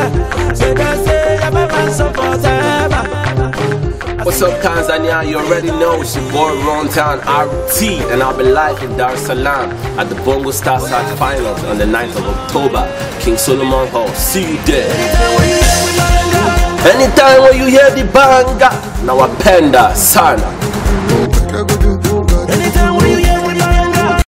What's up, Tanzania? You already know it's your boy RunTown RT, and I'll be live in Dar es Salaam at the Bongo Star Search Finals on the 9th of October, King Solomon Hall. See you there. Anytime when you hear the banga, nawapenda sana.